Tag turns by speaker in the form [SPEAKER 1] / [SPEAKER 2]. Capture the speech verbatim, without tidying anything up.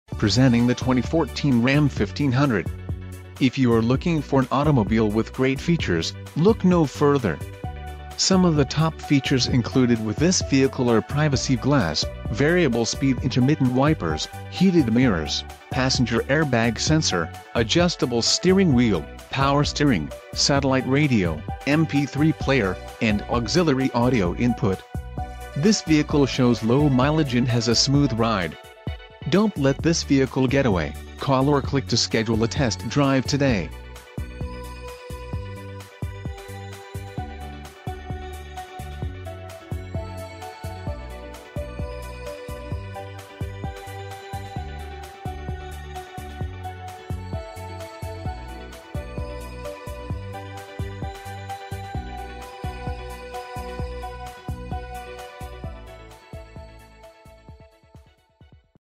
[SPEAKER 1] Presenting the twenty fourteen Ram fifteen hundred. If you are looking for an automobile with great features, look no further. Some of the top features included with this vehicle are privacy glass, variable speed intermittent wipers, heated mirrors, passenger airbag sensor, adjustable steering wheel, power steering, satellite radio, M P three player, and auxiliary audio input. This vehicle shows low mileage and has a smooth ride. Don't let this vehicle get away. Call or click to schedule a test drive today.